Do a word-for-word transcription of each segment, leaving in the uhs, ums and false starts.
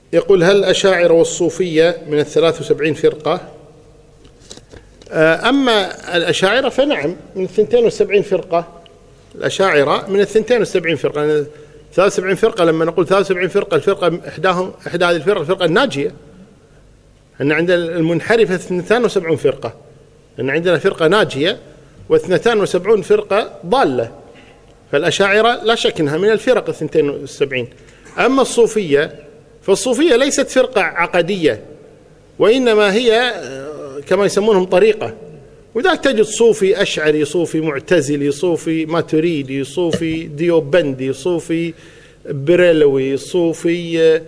يقول: هل الأشاعرة والصوفية من الثلاث وسبعين فرقة؟ أما الأشاعرة فنعم من الثنتين والسبعين فرقة. الأشاعرة من الثنتين والسبعين فرقة. ثلاث وسبعين فرقة، لما نقول ثلاث وسبعين فرقة، الفرقة إحداهم إحدى هذه الفرقة الفرقة الناجية. أن عندنا المنحرفة اثنتان وسبعون فرقة، أن عندنا فرقة ناجية واثنتان وسبعون فرقة ضالة. فالأشاعرة لا شك أنها من الفرق الثنتين والسبعين. أما الصوفية فالصوفية ليست فرقة عقدية، وإنما هي كما يسمونهم طريقة. وذاك تجد صوفي أشعري، صوفي معتزلي، صوفي ماتريدي، صوفي ديوبندي، صوفي بريلوي، صوفي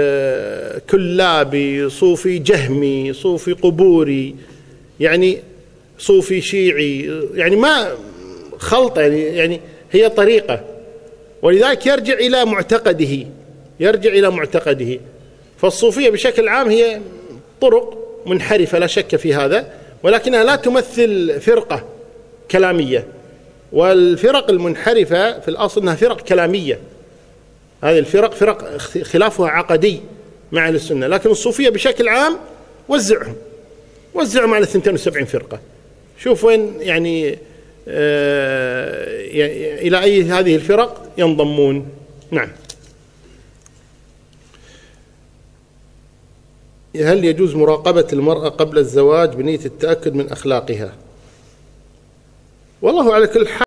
كلابي، صوفي جهمي، صوفي قبوري، يعني صوفي شيعي، يعني ما خلط، يعني يعني هي طريقة. ولذلك يرجع إلى معتقده يرجع إلى معتقده. فالصوفية بشكل عام هي طرق منحرفة لا شك في هذا، ولكنها لا تمثل فرقة كلامية. والفرق المنحرفة في الأصل أنها فرق كلامية. هذه الفرق فرق خلافها عقدي مع السنة. لكن الصوفية بشكل عام وزعهم وزعهم على اثنتين وسبعين فرقة. شوف وين يعني آه إلى أي هذه الفرق ينضمون. نعم. هل يجوز مراقبة المرأة قبل الزواج بنية التأكد من أخلاقها؟ والله على كل حال